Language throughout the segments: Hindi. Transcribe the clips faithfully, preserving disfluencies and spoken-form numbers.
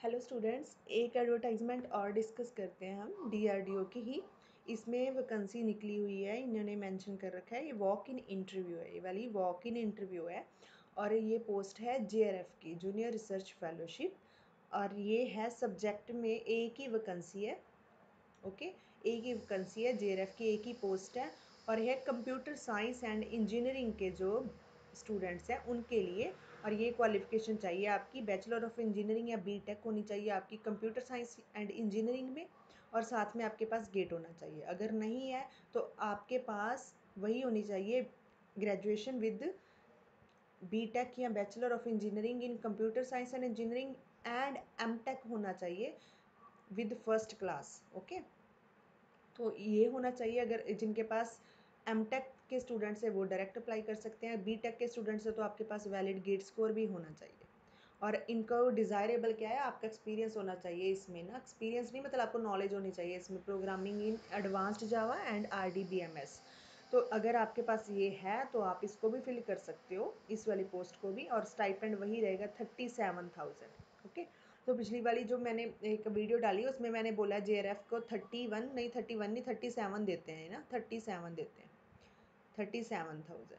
हेलो स्टूडेंट्स, एक एडवर्टाइजमेंट और डिस्कस करते हैं हम डीआरडीओ की ही। इसमें वैकेंसी निकली हुई है, इन्होंने मेंशन कर रखा है। ये वॉक इन इंटरव्यू है, ये वाली वॉक इन इंटरव्यू है। और ये पोस्ट है जेआरएफ की, जूनियर रिसर्च फेलोशिप। और ये है सब्जेक्ट में एक ही वैकेंसी है। ओके, एक ही वैकेंसी है, जेआरएफ की एक ही पोस्ट है। और यह कंप्यूटर साइंस एंड इंजीनियरिंग के जो स्टूडेंट्स हैं उनके लिए। और ये क्वालिफिकेशन चाहिए आपकी बैचलर ऑफ इंजीनियरिंग या बीटेक होनी चाहिए आपकी कंप्यूटर साइंस एंड इंजीनियरिंग में। और साथ में आपके पास गेट होना चाहिए। अगर नहीं है तो आपके पास वही होनी चाहिए, ग्रेजुएशन विद बीटेक या bachelor of engineering in computer science and engineering and MTech होना चाहिए विद फर्स्ट क्लास। ओके, तो ये होना चाहिए। अगर जिनके पास एमटेक के स्टूडेंट्स है वो डायरेक्ट अप्लाई कर सकते हैं, बीटेक के स्टूडेंट्स है तो आपके पास वैलिड गेट स्कोर भी होना चाहिए। और इनको डिज़ायरेबल क्या है, आपका एक्सपीरियंस होना चाहिए इसमें ना। एक्सपीरियंस नहीं, मतलब आपको नॉलेज होनी चाहिए इसमें, programming in advanced Java and R D B M S. तो अगर आपके पास ये है तो आप इसको भी फिल कर सकते हो, इस वाली पोस्ट को भी। और स्टाइपेंड वही रहेगा थर्टी सेवन थाउजेंड। ओके, तो पिछली वाली जो मैंने एक वीडियो डाली उसमें मैंने बोला जेआरएफ को थर्टी वन नहीं, थर्टी वन नहीं, थर्टी सेवन देते हैं ना, थर्टी सेवन देते हैं, थर्टी सेवन थाउजेंड।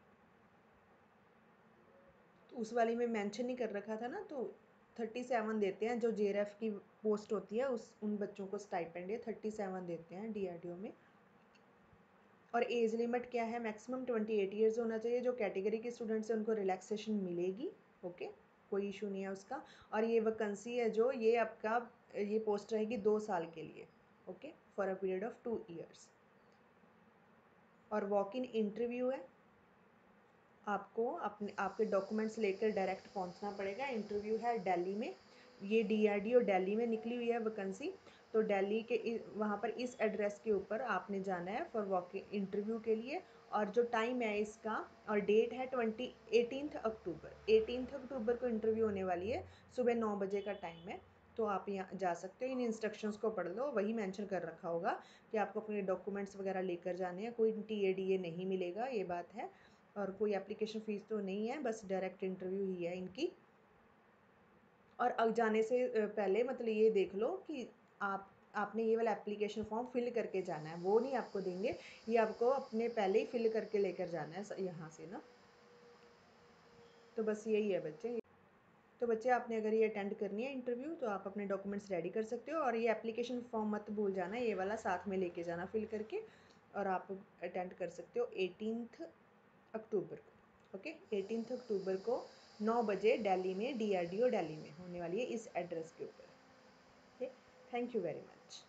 तो उस वाली में मेंशन नहीं कर रखा था ना, तो थर्टी सेवन देते हैं जो जेआरएफ की पोस्ट होती है, उस उन बच्चों को स्टाइपेंड है थर्टी सेवन देते हैं डीआरडीओ में। और एज लिमिट क्या है, मैक्सिमम ट्वेंटी एट ईयर्स होना चाहिए। जो कैटेगरी के स्टूडेंट्स हैं उनको रिलैक्सेशन मिलेगी। ओके, कोई इशू नहीं है उसका। और ये वैकेंसी है जो, ये आपका ये पोस्ट रहेगी दो साल के लिए। Okay, for a period of two years. और वॉक इन इंटरव्यू है, आपको अपने आपके डॉक्यूमेंट्स लेकर डायरेक्ट पहुंचना पड़ेगा। इंटरव्यू है दिल्ली में, ये डीआरडीओ दिल्ली में निकली हुई है वैकेंसी। तो दिल्ली के वहाँ पर इस एड्रेस के ऊपर आपने जाना है फॉर वॉक इंटरव्यू के लिए। और जो टाइम है इसका और डेट है twenty eighteenth October eighteenth October को इंटरव्यू होने वाली है, सुबह नौ बजे का टाइम है। तो आप यहाँ जा सकते हो, इन इंस्ट्रक्शंस को पढ़ लो, वही मेंशन कर रखा होगा कि आपको अपने डॉक्यूमेंट्स वगैरह लेकर जाने हैं। कोई टी ए डी ए नहीं मिलेगा, ये बात है। और कोई एप्लीकेशन फ़ीस तो नहीं है, बस डायरेक्ट इंटरव्यू ही है इनकी। और अब जाने से पहले मतलब ये देख लो कि आप आपने ये वाला एप्लीकेशन फॉर्म फिल करके जाना है, वो नहीं आपको देंगे, ये आपको अपने पहले ही फिल करके लेकर जाना है यहाँ से ना। तो बस यही है बच्चे। तो बच्चे आपने अगर ये अटेंड करनी है इंटरव्यू तो आप अपने डॉक्यूमेंट्स रेडी कर सकते हो। और ये एप्लीकेशन फॉर्म मत भूल जाना, ये वाला साथ में लेके जाना फिल करके। और आप अटेंड कर सकते हो एटीनथ अक्टूबर को। ओके, एटीनथ अक्टूबर को नौ बजे दिल्ली में, डीआरडीओ दिल्ली में होने वाली है, इस एड्रेस के ऊपर। Okay, thank you very much.